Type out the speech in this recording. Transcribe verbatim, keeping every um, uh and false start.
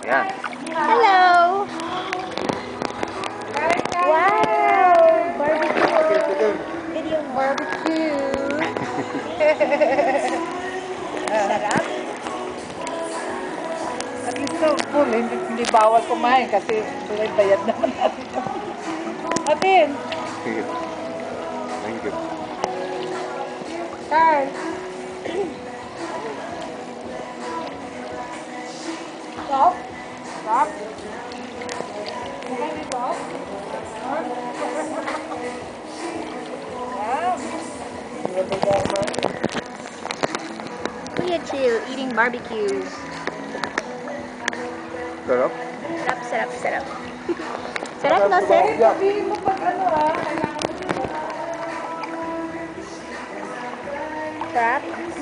Ayan. Hello! Wow! Barbecue! Video barbecue! Sarap! At least no, full, hindi, hindi bawal kumain kasi may bayad naman natin. Atin! Thank you. Thank you. Carl! Stop! Stop! Okay, stop! Kuya Chill eating barbecues. Sarap? Sarap, sarap, sarap. Sarap no, sir? Sabihin mo pag ano ah, kailangan mo Sarap.